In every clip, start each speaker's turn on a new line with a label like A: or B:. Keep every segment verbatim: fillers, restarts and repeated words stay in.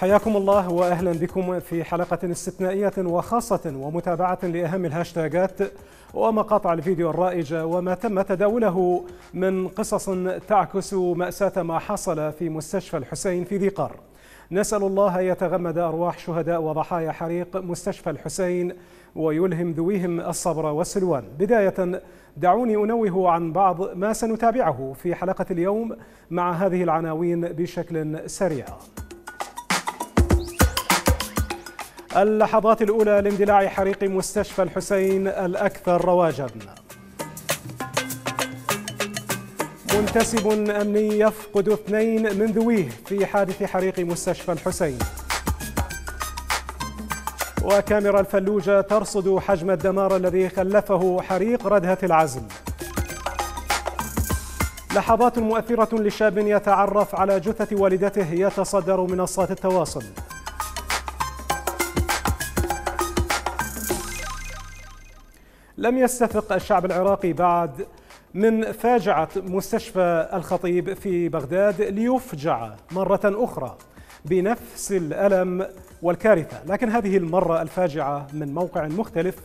A: حياكم الله وأهلا بكم في حلقة استثنائية وخاصة ومتابعة لأهم الهاشتاجات ومقاطع الفيديو الرائجة وما تم تداوله من قصص تعكس مأساة ما حصل في مستشفى الحسين في ذي قار. نسأل الله يتغمد أرواح شهداء وضحايا حريق مستشفى الحسين ويلهم ذويهم الصبر والسلوان. بداية دعوني أنوه عن بعض ما سنتابعه في حلقة اليوم مع هذه العناوين بشكل سريع. اللحظات الأولى لاندلاع حريق مستشفى الحسين الأكثر رواجاً. منتسب أمني يفقد اثنين من ذويه في حادث حريق مستشفى الحسين. وكاميرا الفلوجة ترصد حجم الدمار الذي خلفه حريق ردهة العزل. لحظات مؤثرة لشاب يتعرف على جثة والدته يتصدر منصات التواصل. لم يستفق الشعب العراقي بعد من فاجعة مستشفى الخطيب في بغداد ليفجع مرة أخرى بنفس الألم والكارثة، لكن هذه المرة الفاجعة من موقع مختلف،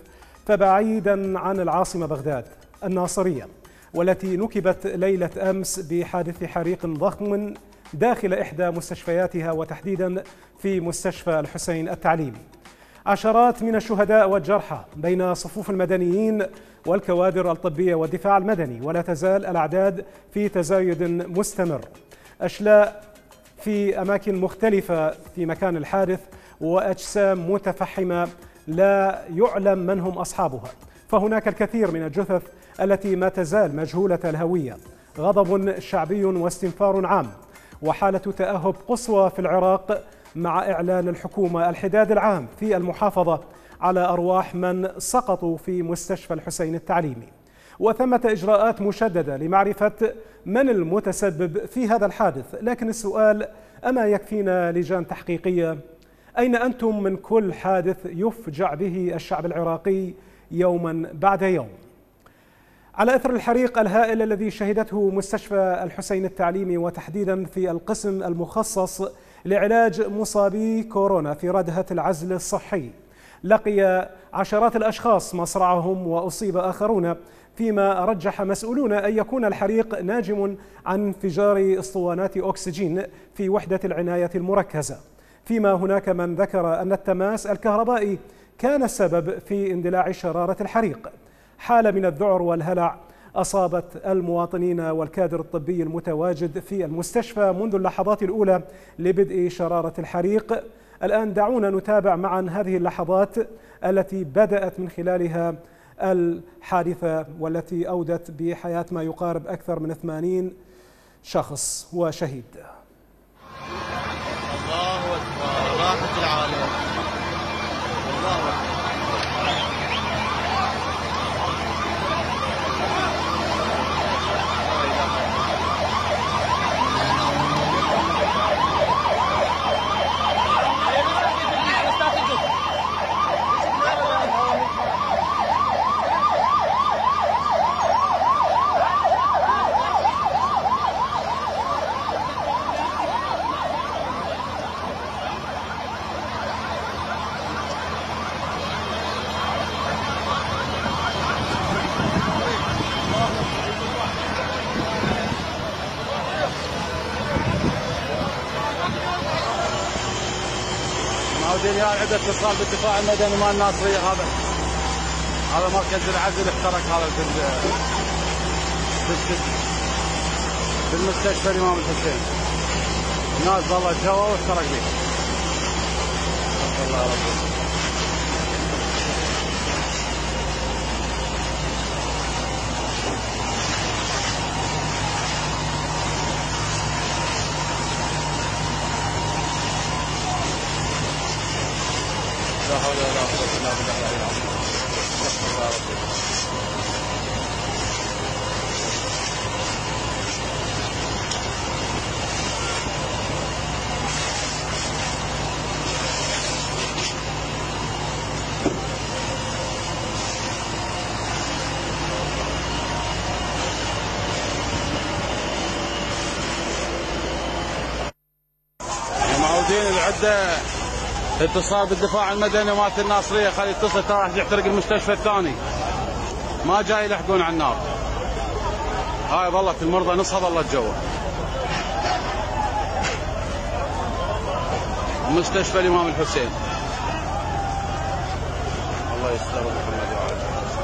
A: فبعيدا عن العاصمة بغداد الناصرية، والتي نكبت ليلة أمس بحادث حريق ضخم داخل إحدى مستشفياتها وتحديدا في مستشفى الحسين التعليمي. عشرات من الشهداء والجرحى بين صفوف المدنيين والكوادر الطبية والدفاع المدني، ولا تزال الأعداد في تزايد مستمر. أشلاء في أماكن مختلفة في مكان الحادث وأجسام متفحمة لا يعلم من هم أصحابها، فهناك الكثير من الجثث التي ما تزال مجهولة الهوية. غضب شعبي واستنفار عام وحالة تأهب قصوى في العراق مع إعلان الحكومة الحداد العام في المحافظة على أرواح من سقطوا في مستشفى الحسين التعليمي. وثمة إجراءات مشددة لمعرفة من المتسبب في هذا الحادث، لكن السؤال: أما يكفينا لجان تحقيقية؟ أين أنتم من كل حادث يفجع به الشعب العراقي يوما بعد يوم؟ على إثر الحريق الهائل الذي شهدته مستشفى الحسين التعليمي وتحديدا في القسم المخصص لعلاج مصابي كورونا في ردهة العزل الصحي، لقي عشرات الأشخاص مصرعهم وأصيب آخرون، فيما رجح مسؤولون أن يكون الحريق ناجم عن انفجار اسطوانات أكسجين في وحدة العناية المركزة، فيما هناك من ذكر أن التماس الكهربائي كان السبب في اندلاع شرارة الحريق. حالة من الذعر والهلع أصابت المواطنين والكادر الطبي المتواجد في المستشفى منذ اللحظات الأولى لبدء شرارة الحريق. الآن دعونا نتابع معا هذه اللحظات التي بدأت من خلالها الحادثة والتي أودت بحياة ما يقارب أكثر من ثمانين شخص وشهيد.
B: الله أكبر، راحت العالم. الله أكبر. معودين يا عدة اتصال بالدفاع المدني مال الناصرية. هذا هذا مركز العزل احترق هذا في في المستشفى الإمام الحسين. الناس ظلت جوا واحترق به. الله ربي. لا حول ولا قوة إلا بالله العلي العظيم. استغفر الله ربي. الموجودين العده اتصال بالدفاع المدني مالت الناصريه، خلي يتصل ترى راح يحترق المستشفى الثاني، ما جاي يلحقون على النار. هاي ظلت المرضى نصها ظلت جوا. مستشفى الامام الحسين. الله يستر محمد وعلي.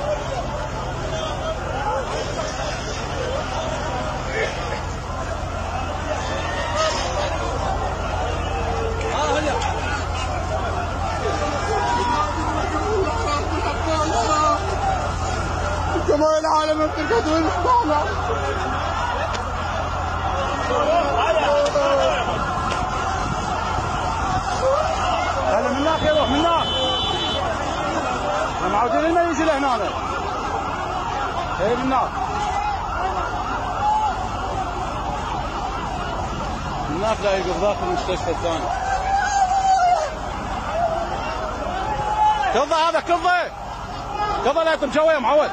C: جماعة العالم ارتكض والمحطانة.
B: هلا من هناك يروح من هناك. احنا معودين ما يجي لهنا. اي من هناك. من هناك لا يقف ذاك المستشفى الثاني. كضه هذا كضه. كضه لا تمشوي يا معود.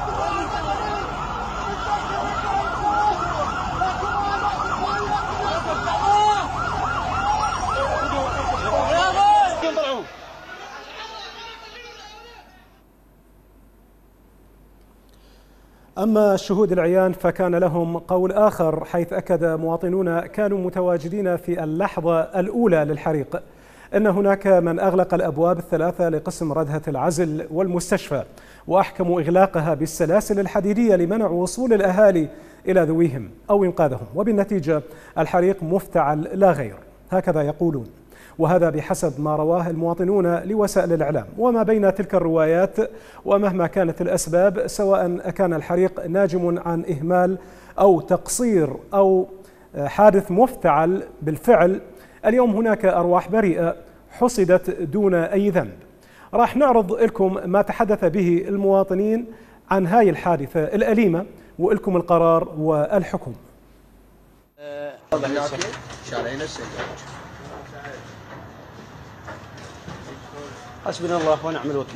A: أما الشهود العيان فكان لهم قول آخر، حيث أكد مواطنون كانوا متواجدين في اللحظة الأولى للحريق أن هناك من أغلق الأبواب الثلاثة لقسم ردهة العزل والمستشفى، وأحكموا إغلاقها بالسلاسل الحديدية لمنع وصول الأهالي إلى ذويهم أو إنقاذهم، وبالنتيجة الحريق مفتعل لا غير، هكذا يقولون، وهذا بحسب ما رواه المواطنون لوسائل الإعلام. وما بين تلك الروايات ومهما كانت الأسباب، سواء كان الحريق ناجم عن إهمال أو تقصير أو حادث مفتعل بالفعل، اليوم هناك أرواح بريئة حصدت دون أي ذنب. راح نعرض لكم ما تحدث به المواطنين عن هاي الحادثة الأليمة، ولكم القرار والحكم.
D: حسبنا الله ونعم الوكيل.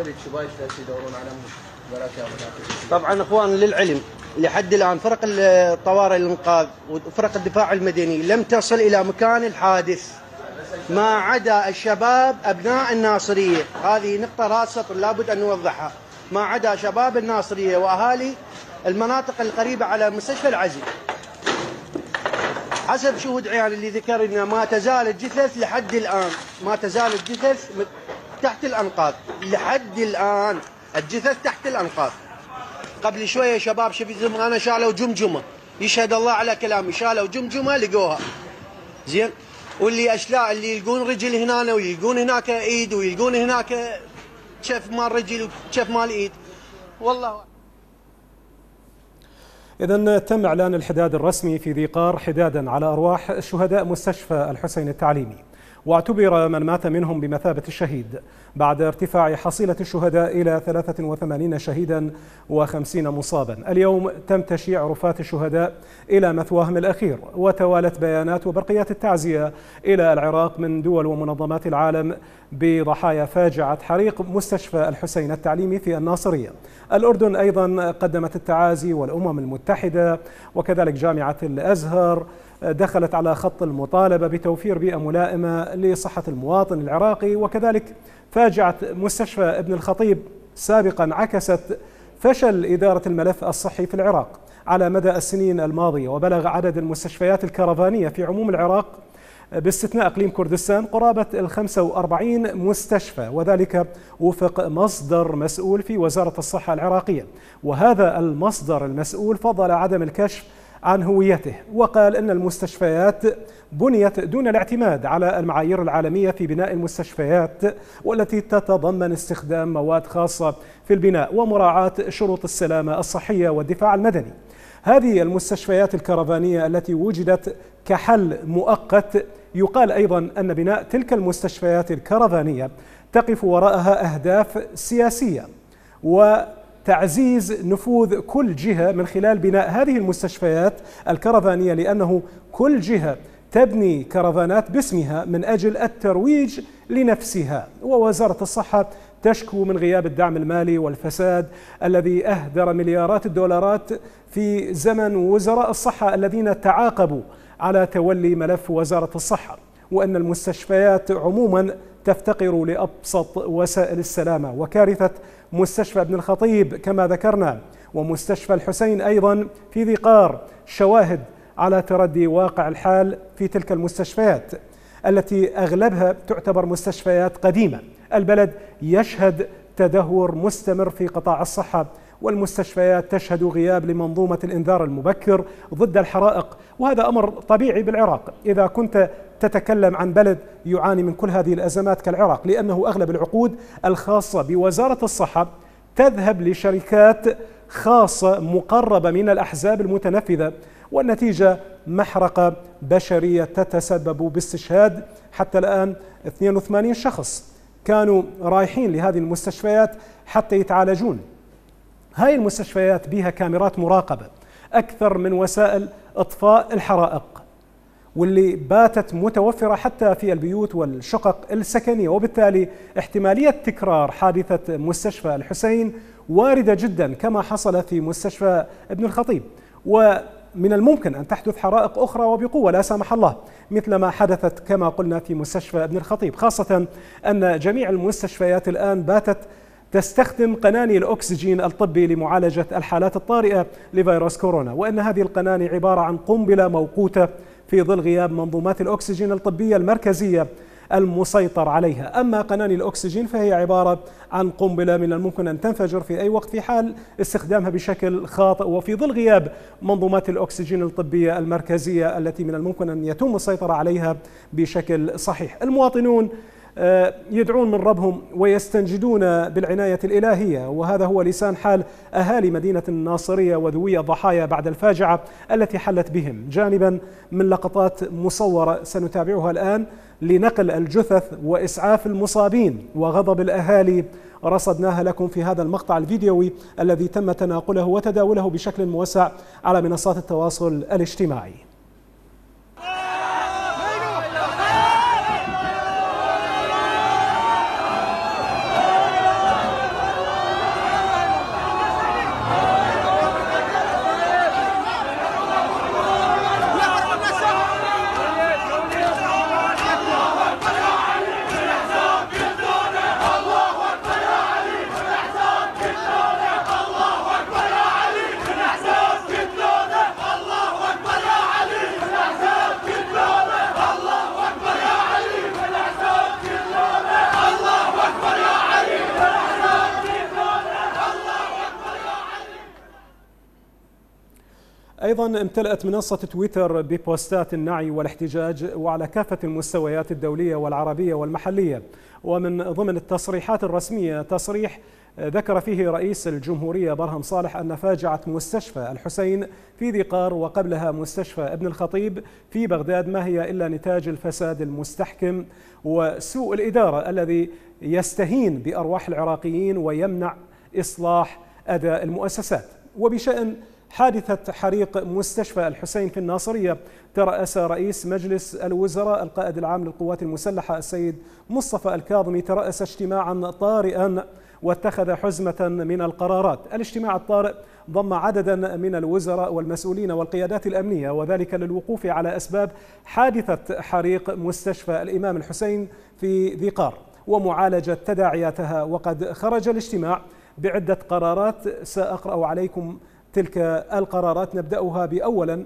D: طبعا اخوان للعلم لحد الان فرق الطوارئ الانقاذ وفرق الدفاع المدني لم تصل الى مكان الحادث، ما عدا الشباب ابناء الناصريه، هذه نقطه راسه لابد ان نوضحها، ما عدا شباب الناصريه واهالي المناطق القريبه على مستشفى العزل. حسب شهود عيان اللي ذكر ان ما تزال الجثث لحد الان، ما تزال الجثث تحت الانقاض لحد الان، الجثث تحت الانقاض. قبل شويه شباب شفت زمانه شالوا جمجمه، يشهد الله على كلامي، شالوا جمجمه لقوها. زين، واللي اشلاء اللي يلقون رجل هنا ويلقون هناك ايد ويلقون هناك كف مال رجل وكف مال ايد. والله
A: إذن تم إعلان الحداد الرسمي في ذي قار حدادا على أرواح شهداء مستشفى الحسين التعليمي، واعتبر من مات منهم بمثابة الشهيد بعد ارتفاع حصيلة الشهداء إلى ثلاثة وثمانين شهيدا وخمسين مصابا. اليوم تم تشييع رفاة الشهداء إلى مثواهم الأخير، وتوالت بيانات وبرقيات التعزية إلى العراق من دول ومنظمات العالم بضحايا فاجعة حريق مستشفى الحسين التعليمي في الناصرية. الأردن أيضا قدمت التعازي، والأمم المتحدة وكذلك جامعة الأزهر دخلت على خط المطالبة بتوفير بيئة ملائمة لصحة المواطن العراقي. وكذلك فاجعة مستشفى ابن الخطيب سابقا عكست فشل إدارة الملف الصحي في العراق على مدى السنين الماضية، وبلغ عدد المستشفيات الكرفانية في عموم العراق باستثناء إقليم كردستان قرابة الخمسة وأربعين مستشفى، وذلك وفق مصدر مسؤول في وزارة الصحة العراقية. وهذا المصدر المسؤول فضل عدم الكشف عن هويته، وقال إن المستشفيات بنيت دون الاعتماد على المعايير العالمية في بناء المستشفيات، والتي تتضمن استخدام مواد خاصة في البناء ومراعاة شروط السلامة الصحية والدفاع المدني. هذه المستشفيات الكرفانية التي وجدت كحل مؤقت، يقال أيضا أن بناء تلك المستشفيات الكرفانية تقف وراءها أهداف سياسية وتعزيز نفوذ كل جهة من خلال بناء هذه المستشفيات الكرفانية، لأنه كل جهة تبني كرفانات باسمها من أجل الترويج لنفسها. ووزارة الصحة تشكو من غياب الدعم المالي والفساد الذي أهدر مليارات الدولارات في زمن وزراء الصحة الذين تعاقبوا على تولي ملف وزارة الصحة. وأن المستشفيات عموما تفتقر لأبسط وسائل السلامة. وكارثة مستشفى ابن الخطيب كما ذكرنا ومستشفى الحسين أيضا في ذي قار شواهد على تردي واقع الحال في تلك المستشفيات التي أغلبها تعتبر مستشفيات قديمة. البلد يشهد تدهور مستمر في قطاع الصحة، والمستشفيات تشهد غياب لمنظومة الإنذار المبكر ضد الحرائق، وهذا أمر طبيعي بالعراق إذا كنت تتكلم عن بلد يعاني من كل هذه الأزمات كالعراق، لأنه أغلب العقود الخاصة بوزارة الصحة تذهب لشركات خاصة مقربة من الأحزاب المتنفذة، والنتيجة محرقة بشرية تتسبب باستشهاد حتى الآن اثنين وثمانين شخص كانوا رايحين لهذه المستشفيات حتى يتعالجون. هاي المستشفيات بها كاميرات مراقبة أكثر من وسائل إطفاء الحرائق، واللي باتت متوفرة حتى في البيوت والشقق السكنية، وبالتالي احتمالية تكرار حادثة مستشفى الحسين واردة جدا كما حصل في مستشفى ابن الخطيب، ومن الممكن أن تحدث حرائق أخرى وبقوة لا سمح الله مثل ما حدثت كما قلنا في مستشفى ابن الخطيب، خاصة أن جميع المستشفيات الآن باتت تستخدم قناني الأكسجين الطبي لمعالجة الحالات الطارئة لفيروس كورونا، وأن هذه القناني عبارة عن قنبلة موقوتة في ظل غياب منظومات الأكسجين الطبية المركزية المسيطر عليها. أما قناني الأكسجين فهي عبارة عن قنبلة من الممكن أن تنفجر في أي وقت في حال استخدامها بشكل خاطئ، وفي ظل غياب منظومات الأكسجين الطبية المركزية التي من الممكن أن يتم السيطرة عليها بشكل صحيح. المواطنون يدعون من ربهم ويستنجدون بالعناية الإلهية، وهذا هو لسان حال أهالي مدينة الناصرية وذوي الضحايا بعد الفاجعة التي حلت بهم، جانبا من لقطات مصورة سنتابعها الآن لنقل الجثث وإسعاف المصابين وغضب الأهالي رصدناها لكم في هذا المقطع الفيديوي الذي تم تناقله وتداوله بشكل موسع على منصات التواصل الاجتماعي. أيضا امتلأت منصة تويتر ببوستات النعي والاحتجاج وعلى كافة المستويات الدولية والعربية والمحلية، ومن ضمن التصريحات الرسمية تصريح ذكر فيه رئيس الجمهورية برهم صالح أن فاجعة مستشفى الحسين في ذي قار وقبلها مستشفى ابن الخطيب في بغداد ما هي إلا نتاج الفساد المستحكم وسوء الإدارة الذي يستهين بأرواح العراقيين ويمنع إصلاح أداء المؤسسات. وبشأن حادثة حريق مستشفى الحسين في الناصرية، ترأس رئيس مجلس الوزراء القائد العام للقوات المسلحة السيد مصطفى الكاظمي ترأس اجتماعا طارئا واتخذ حزمة من القرارات. الاجتماع الطارئ ضم عددا من الوزراء والمسؤولين والقيادات الأمنية، وذلك للوقوف على أسباب حادثة حريق مستشفى الإمام الحسين في ذي قار ومعالجة تداعياتها. وقد خرج الاجتماع بعدة قرارات سأقرأ عليكم تلك القرارات. نبدأها بأولا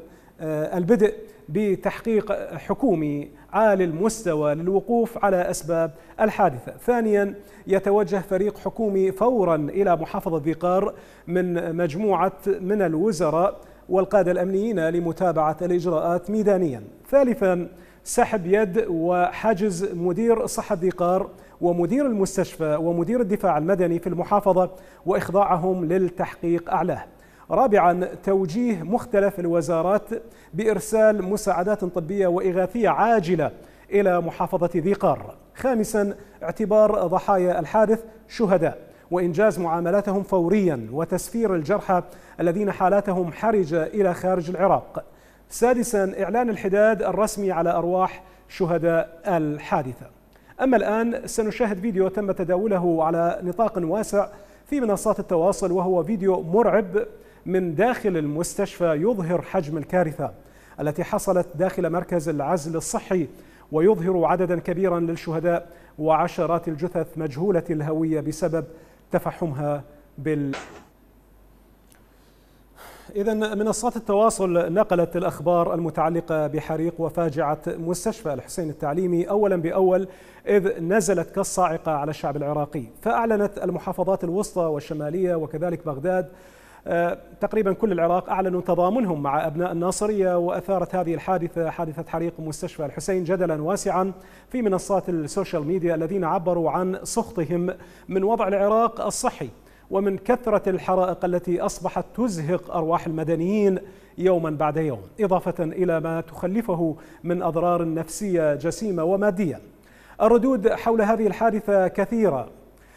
A: البدء بتحقيق حكومي عالي المستوى للوقوف على أسباب الحادثة. ثانيا يتوجه فريق حكومي فورا إلى محافظة ذي قار من مجموعة من الوزراء والقادة الأمنيين لمتابعة الإجراءات ميدانيا. ثالثا سحب يد وحجز مدير صحة ذي قار ومدير المستشفى ومدير الدفاع المدني في المحافظة وإخضاعهم للتحقيق أعلاه. رابعا توجيه مختلف الوزارات بإرسال مساعدات طبية وإغاثية عاجلة إلى محافظة ذي قار. خامسا اعتبار ضحايا الحادث شهداء وإنجاز معاملاتهم فوريا وتسفير الجرحى الذين حالاتهم حرجة إلى خارج العراق. سادسا إعلان الحداد الرسمي على أرواح شهداء الحادثة. أما الآن سنشاهد فيديو تم تداوله على نطاق واسع في منصات التواصل، وهو فيديو مرعب من داخل المستشفى يظهر حجم الكارثة التي حصلت داخل مركز العزل الصحي ويظهر عددا كبيرا للشهداء وعشرات الجثث مجهولة الهوية بسبب تفحمها بال إذا منصات التواصل نقلت الأخبار المتعلقة بحريق وفاجعة مستشفى الحسين التعليمي أولا بأول، إذ نزلت كالصاعقة على الشعب العراقي. فأعلنت المحافظات الوسطى والشمالية وكذلك بغداد، تقريبا كل العراق أعلنوا تضامنهم مع أبناء الناصرية، وأثارت هذه الحادثة حادثة حريق مستشفى الحسين جدلا واسعا في منصات السوشيال ميديا، الذين عبروا عن سخطهم من وضع العراق الصحي ومن كثرة الحرائق التي أصبحت تزهق أرواح المدنيين يوما بعد يوم، إضافة إلى ما تخلفه من أضرار نفسية جسيمة ومادية. الردود حول هذه الحادثة كثيرة،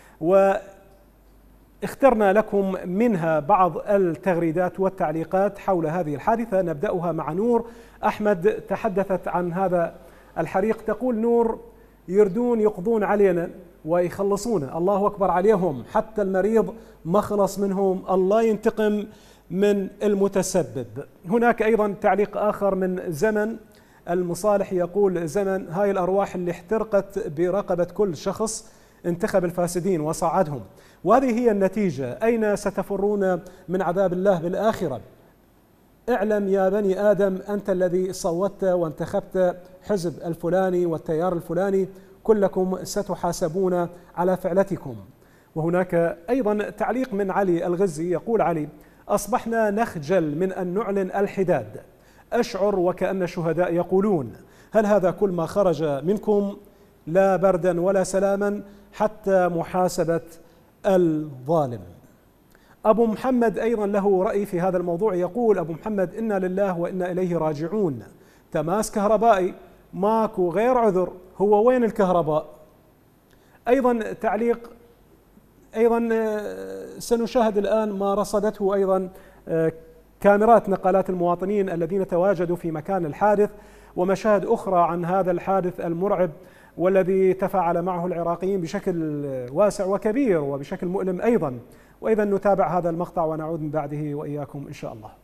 A: واخترنا لكم منها بعض التغريدات والتعليقات حول هذه الحادثة. نبدأها مع نور أحمد، تحدثت عن هذا الحريق. تقول نور: يردون يقضون علينا ويخلصونا، الله أكبر عليهم، حتى المريض ما خلص منهم، الله ينتقم من المتسبب. هناك أيضا تعليق آخر من زمن المصالح، يقول زمن: هاي الأرواح اللي احترقت برقبة كل شخص انتخب الفاسدين وصعدهم، وهذه هي النتيجة. أين ستفرون من عذاب الله بالآخرة؟ اعلم يا بني آدم، أنت الذي صوتت وانتخبت حزب الفلاني والتيار الفلاني، كلكم ستحاسبون على فعلتكم. وهناك أيضا تعليق من علي الغزي، يقول علي: أصبحنا نخجل من أن نعلن الحداد، أشعر وكأن الشهداء يقولون: هل هذا كل ما خرج منكم؟ لا بردا ولا سلاما حتى محاسبة الظالم. أبو محمد أيضا له رأي في هذا الموضوع، يقول أبو محمد: إنا لله وإنا إليه راجعون، تماس كهربائي ماكو غير عذر، هو وين الكهرباء؟ أيضا تعليق، أيضا سنشاهد الآن ما رصدته أيضا كاميرات نقالات المواطنين الذين تواجدوا في مكان الحادث، ومشاهد أخرى عن هذا الحادث المرعب والذي تفاعل معه العراقيين بشكل واسع وكبير وبشكل مؤلم أيضا. وإذا نتابع هذا المقطع ونعود من بعده وإياكم إن شاء الله.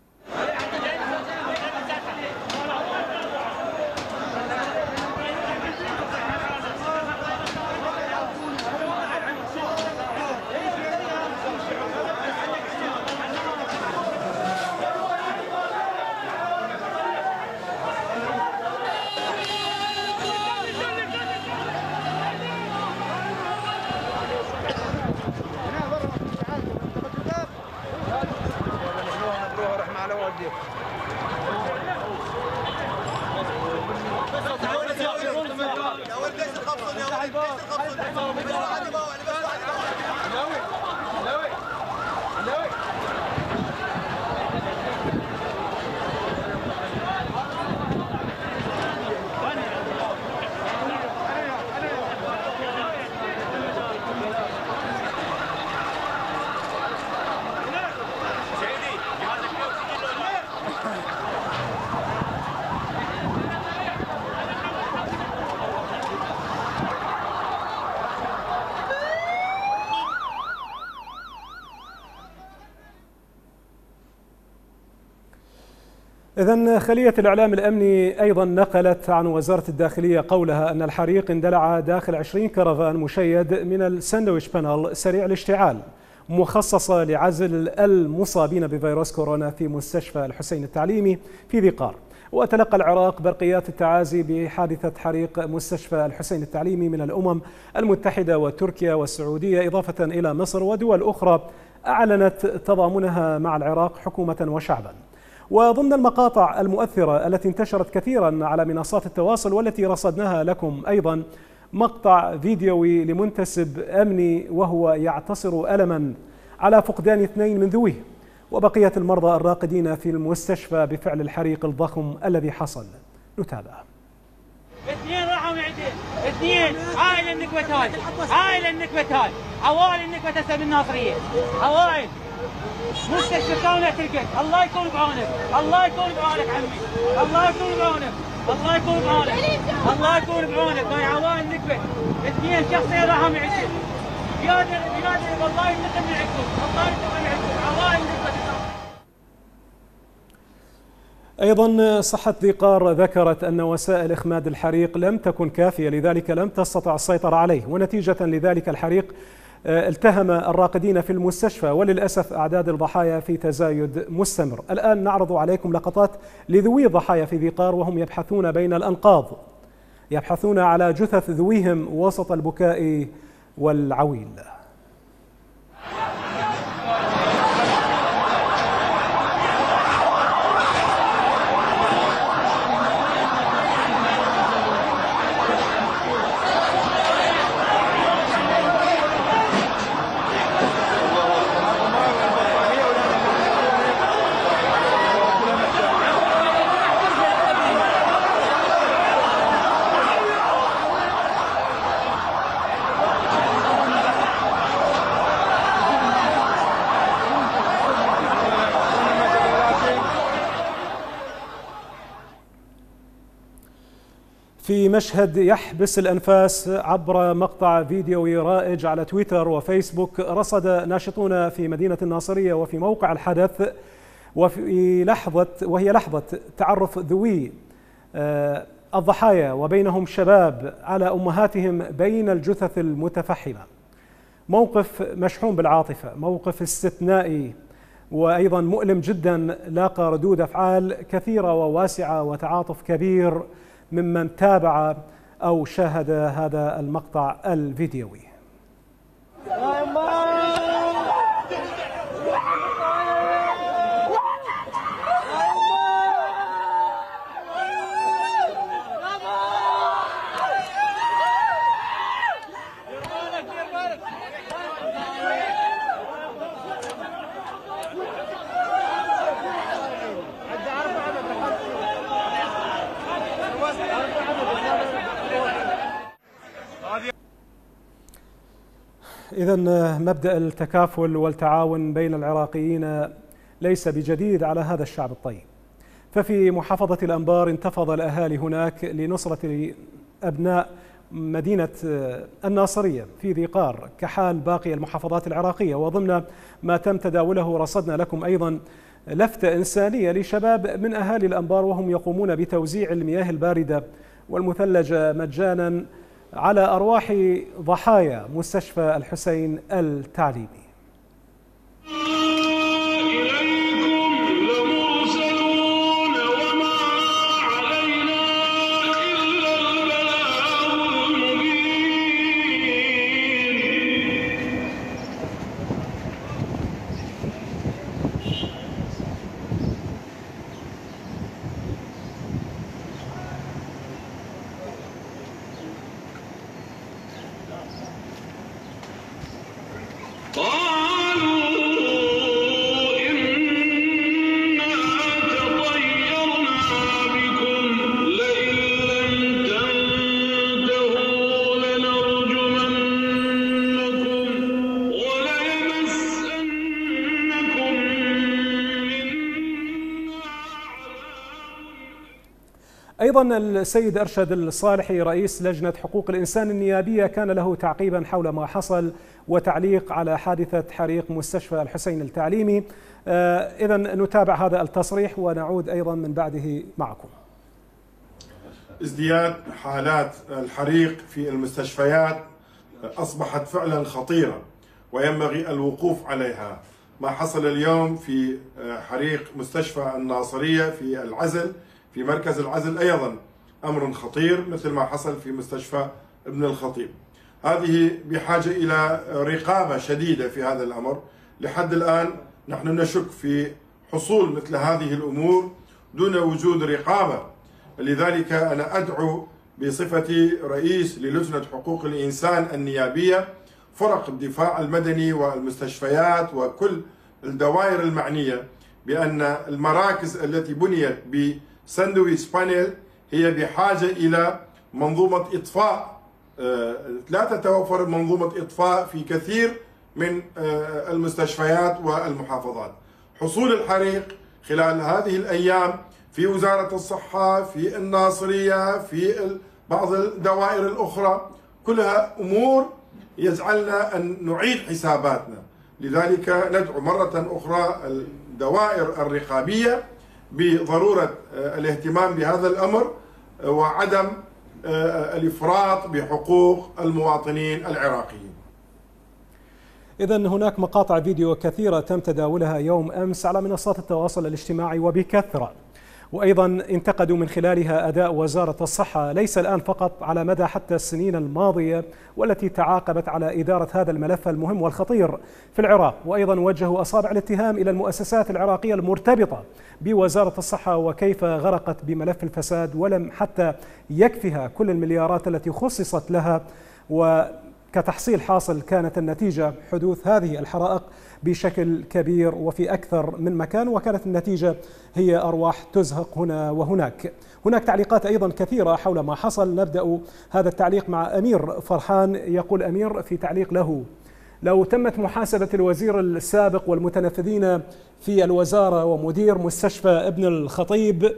A: إذن خلية الإعلام الأمني أيضا نقلت عن وزارة الداخلية قولها أن الحريق اندلع داخل عشرين كرفان مشيد من الساندويتش بانل سريع الاشتعال، مخصصة لعزل المصابين بفيروس كورونا في مستشفى الحسين التعليمي في ذي قار. وتلقى العراق برقيات التعازي بحادثة حريق مستشفى الحسين التعليمي من الأمم المتحدة وتركيا والسعودية، إضافة إلى مصر ودول أخرى أعلنت تضامنها مع العراق حكومة وشعبا. وضمن المقاطع المؤثرة التي انتشرت كثيرا على منصات التواصل والتي رصدناها لكم أيضا مقطع فيديوي لمنتسب أمني وهو يعتصر ألما على فقدان اثنين من ذويه وبقية المرضى الراقدين في المستشفى بفعل الحريق الضخم الذي حصل. نتابع.
E: اثنين راحوا معدين، اثنين عائلة النكبة هاي، عائلة النكبة هاي، عوائل النكبة هسه بالناصرية، عوائل مستشفى كاملة تركت، الله يكون بعونك، الله يكون بعونك عمي، الله يكون بعونك، الله يكون بعونك، الله يكون بعونك، هاي عوائل النكبة، اثنين شخصين راحوا معدين، بيادر بيادر والله ينتقم من عندكم، الله ينتقم من عندكم، عوائل النكبة.
A: أيضا صحة ذي قار ذكرت أن وسائل إخماد الحريق لم تكن كافية، لذلك لم تستطع السيطرة عليه، ونتيجة لذلك الحريق التهم الراقدين في المستشفى، وللأسف أعداد الضحايا في تزايد مستمر. الآن نعرض عليكم لقطات لذوي ضحايا في ذي قار وهم يبحثون بين الأنقاض، يبحثون على جثث ذويهم وسط البكاء والعويل. في مشهد يحبس الأنفاس عبر مقطع فيديوي رائج على تويتر وفيسبوك، رصد ناشطون في مدينة الناصرية وفي موقع الحدث وفي لحظة وهي لحظة تعرف ذوي الضحايا وبينهم شباب على أمهاتهم بين الجثث المتفحمة. موقف مشحون بالعاطفة، موقف استثنائي وأيضا مؤلم جدا، لاقى ردود أفعال كثيرة وواسعة وتعاطف كبير ممن تابع أو شاهد هذا المقطع الفيديوي. إذا مبدأ التكافل والتعاون بين العراقيين ليس بجديد على هذا الشعب الطيب. ففي محافظة الأنبار انتفض الأهالي هناك لنصرة أبناء مدينة الناصرية في ذي قار كحال باقي المحافظات العراقية. وضمن ما تم تداوله رصدنا لكم أيضا لفتة إنسانية لشباب من أهالي الأنبار وهم يقومون بتوزيع المياه الباردة والمثلجة مجانا على أرواح ضحايا مستشفى الحسين التعليمي. أيضا السيد أرشد الصالحي رئيس لجنة حقوق الإنسان النيابية كان له تعقيبا حول ما حصل وتعليق على حادثة حريق مستشفى الحسين التعليمي. إذا نتابع هذا التصريح ونعود أيضا من بعده معكم.
F: ازدياد حالات الحريق في المستشفيات أصبحت فعلا خطيرة وينبغي الوقوف عليها. ما حصل اليوم في حريق مستشفى الناصرية في العزل في مركز العزل أيضا أمر خطير، مثل ما حصل في مستشفى ابن الخطيب. هذه بحاجة إلى رقابة شديدة في هذا الأمر. لحد الآن نحن نشك في حصول مثل هذه الأمور دون وجود رقابة. لذلك أنا أدعو بصفتي رئيس للجنة حقوق الإنسان النيابية فرق الدفاع المدني والمستشفيات وكل الدوائر المعنية بأن المراكز التي بنيت ب ساندويتش بانيل هي بحاجة إلى منظومة إطفاء. لا تتوفر منظومة إطفاء في كثير من المستشفيات والمحافظات. حصول الحريق خلال هذه الأيام في وزارة الصحة، في الناصرية، في بعض الدوائر الأخرى، كلها أمور يجعلنا أن نعيد حساباتنا. لذلك ندعو مرة أخرى الدوائر الرقابية بضرورة الاهتمام بهذا الأمر وعدم الإفراط بحقوق المواطنين العراقيين.
A: إذن هناك مقاطع فيديو كثيرة تم تداولها يوم أمس على منصات التواصل الاجتماعي وبكثرة، وأيضا انتقدوا من خلالها أداء وزارة الصحة ليس الآن فقط على مدى حتى السنين الماضية والتي تعاقبت على إدارة هذا الملف المهم والخطير في العراق، وأيضا وجهوا أصابع الاتهام إلى المؤسسات العراقية المرتبطة بوزارة الصحة وكيف غرقت بملف الفساد ولم حتى يكفها كل المليارات التي خصصت لها، وكتحصيل حاصل كانت النتيجة حدوث هذه الحرائق بشكل كبير وفي أكثر من مكان، وكانت النتيجة هي أرواح تزهق هنا وهناك. هناك تعليقات أيضا كثيرة حول ما حصل. نبدأ هذا التعليق مع أمير فرحان. يقول أمير في تعليق له: لو تمت محاسبة الوزير السابق والمتنفذين في الوزارة ومدير مستشفى ابن الخطيب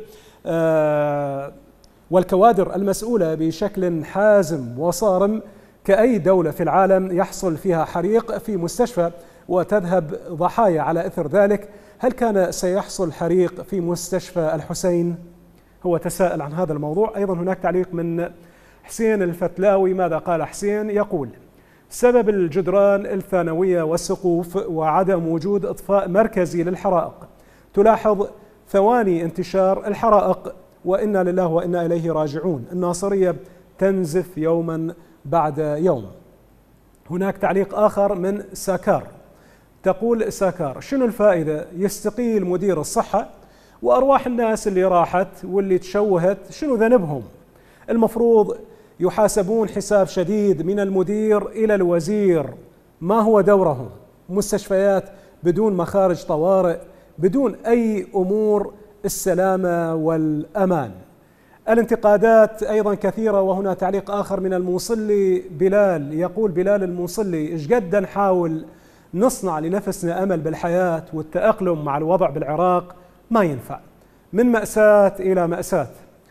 A: والكوادر المسؤولة بشكل حازم وصارم كأي دولة في العالم يحصل فيها حريق في مستشفى وتذهب ضحايا على إثر ذلك، هل كان سيحصل حريق في مستشفى الحسين؟ هو تساءل عن هذا الموضوع. أيضا هناك تعليق من حسين الفتلاوي. ماذا قال حسين؟ يقول: سبب الجدران الثانوية والسقوف وعدم وجود إطفاء مركزي للحرائق. تلاحظ ثواني انتشار الحرائق، وإنا لله وإنا إليه راجعون. الناصرية تنزف يوما بعد يوم. هناك تعليق آخر من ساكار. تقول ساكار: شنو الفائدة يستقيل مدير الصحة وأرواح الناس اللي راحت واللي تشوهت شنو ذنبهم؟ المفروض يحاسبون حساب شديد من المدير إلى الوزير. ما هو دورهم؟ مستشفيات بدون مخارج طوارئ، بدون أي أمور السلامة والأمان. الانتقادات أيضا كثيرة. وهنا تعليق آخر من الموصلي بلال. يقول بلال الموصلي: إيش قد نحاول نصنع لنفسنا أمل بالحياة والتأقلم مع الوضع بالعراق ما ينفع، من مأساة إلى مأساة،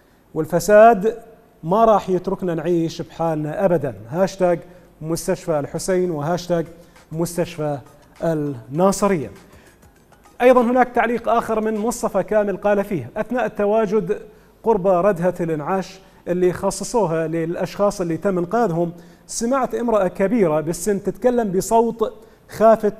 A: والفساد ما راح يتركنا نعيش بحالنا أبدا. هاشتاج مستشفى الحسين وهاشتاج مستشفى الناصرية. أيضا هناك تعليق آخر من مصطفى كامل قال فيه: أثناء التواجد قرب ردهة الانعاش اللي خصصوها للأشخاص اللي تم إنقاذهم، سمعت امرأة كبيرة بالسن تتكلم بصوت خافت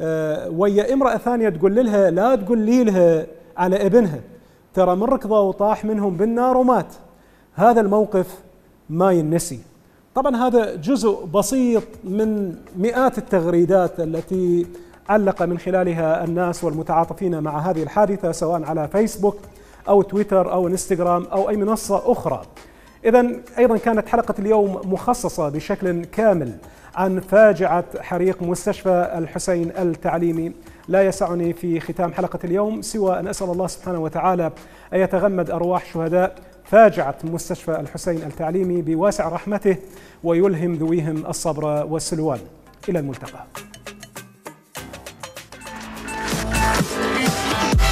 A: ويا امرأة ثانية تقول لها: لا تقولي لها على ابنها، ترى من ركضه وطاح منهم بالنار ومات. هذا الموقف ما ينسي. طبعا هذا جزء بسيط من مئات التغريدات التي علق من خلالها الناس والمتعاطفين مع هذه الحادثة، سواء على فيسبوك أو تويتر أو انستغرام أو أي منصة أخرى. إذن أيضا كانت حلقة اليوم مخصصة بشكل كامل عن فاجعة حريق مستشفى الحسين التعليمي. لا يسعني في ختام حلقة اليوم سوى أن أسأل الله سبحانه وتعالى أن يتغمد أرواح شهداء فاجعة مستشفى الحسين التعليمي بواسع رحمته ويلهم ذويهم الصبر والسلوان. إلى الملتقى.